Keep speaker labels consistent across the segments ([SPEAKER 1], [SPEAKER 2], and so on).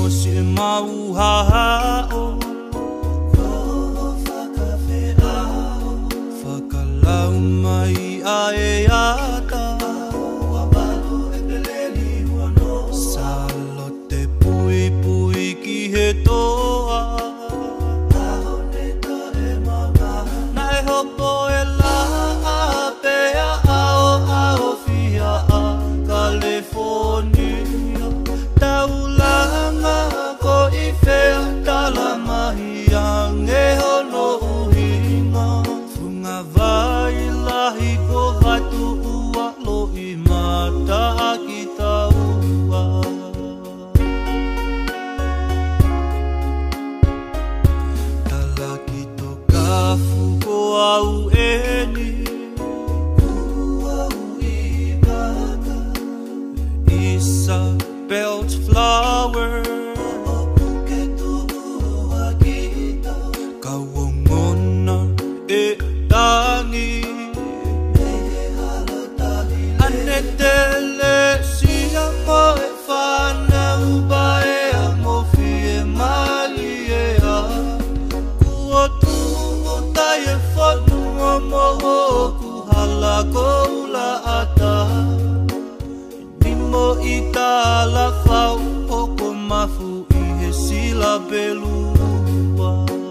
[SPEAKER 1] mo si mau hahao whakalau mai ae ata Salote Puipuikihetoa Nai hopo e la apea ao ao fia a California Taulanga ko i whea tala mahi ange hono uhinga Funga vai lahi ko vatu ua lo i mata ki taua Tala ki to kafu ko au eni Isa belt flower Kawongona e tangi Anetele siya mo e whana ubae a mofi e mali e a Kua tungo tai e whanu a moho kuhala koula ata Mo i tala whau poko mafu I he sila belua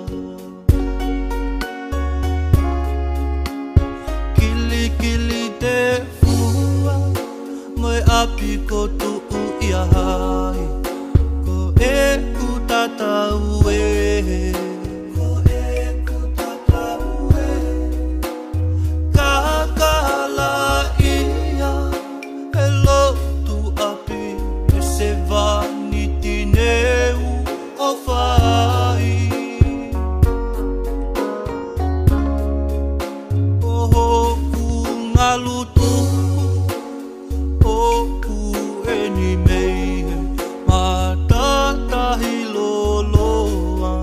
[SPEAKER 1] Kili kili te fua Moe api ko tuu ia hai Ko e ku tatau e Kakala ia Hello Vaniti neu o whai Ohoku ngalutu Oku eni meihe Matatahi loloa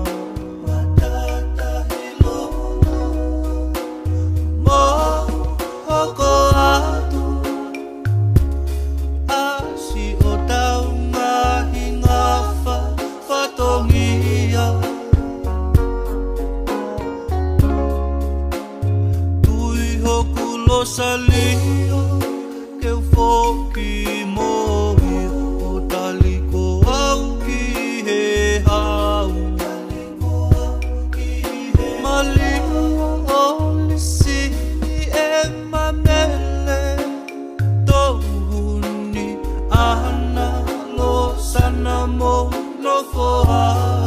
[SPEAKER 1] Mo hoko atu Asi o tau ngahi ngafa Whatongia Tui hoku lo salio Keu whoki mohi O taliko au ki he hau Maliko o lisi e mamele Tohuni ana lo sana mo no foa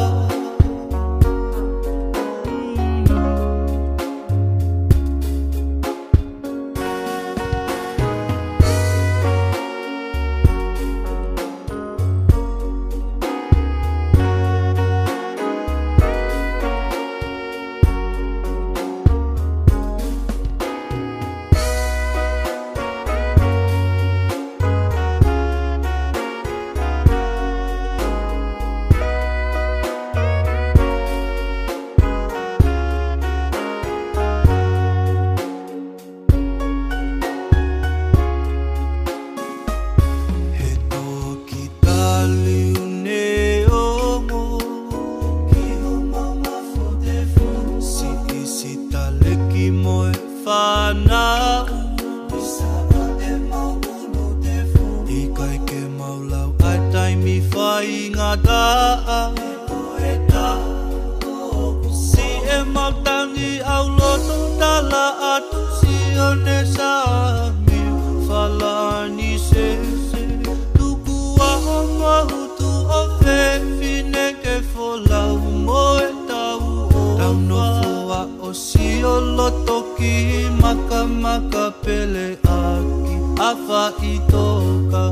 [SPEAKER 1] Si e mautangi au loto tala atu si one sa mi falani se tuku aho mahutu o fefine ke folau mo e tau tau no fua o si o loto ki maka maka pele aki afa I toka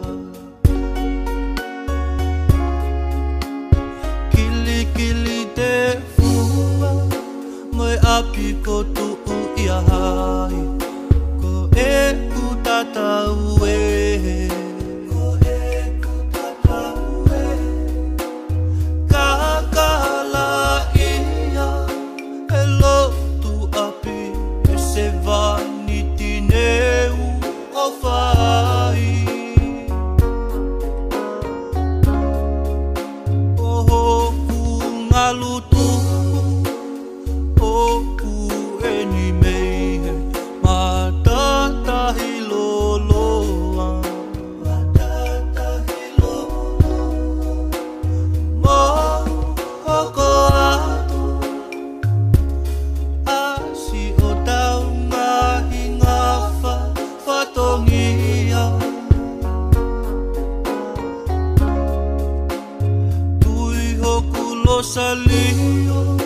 [SPEAKER 1] Kili te fua Moe api ko tuu ia hai Ko e ku tatau e Kakala ia E lotu api E se vaniti neu o whai salio